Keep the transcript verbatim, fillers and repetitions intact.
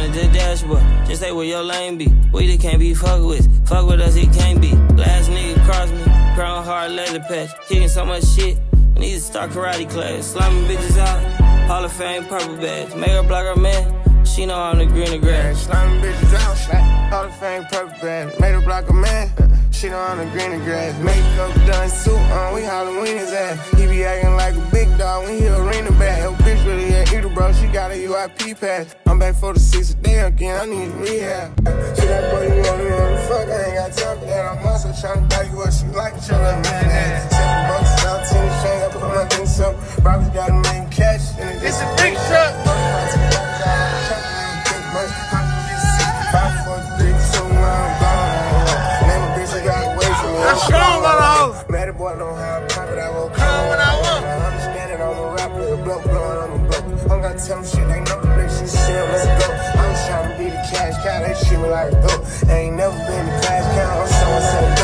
at the dashboard. Just say where your lane be. We just can't be fucked with. Fuck with us, he can't be. Last nigga crossed me. Crown hard leather patch. Kicking so much shit. I need to start karate class. Slamming bitches out. Hall of Fame purple badge. Make her block her man. She know I'm the greener grass. Slamming bitches out. Hall of Fame purple badge. Made her block her man. She know I'm the greener grass. Makeup done suit on. We Halloween his ass. He be acting like a big dog when he arena bad. Her bitch really ain't eater, bro. She got a U I P pass. I'm back for the six a day again. I need rehab. She that boy, you want me on the fuck. I ain't got time for that. I'm also trying to buy you what she like. Chill up, man. Seven bucks out, ten chain. I put my things up. Robbie's got a main cash. It's a big truck. Five, four, three, two, one, gone. Name a bitch, I got away from me. I'm strong on the hoe. Mad at boy, don't have profit. I will Come when I want. I understand it, I'm a rapper, a bloke blowing on the bloke. I'm gonna tell them shit, they know the bitch, she shit, let's go. I'm just trying to be the cash cow, they treat me like a goat. I ain't never been the cash cow, I'm someone said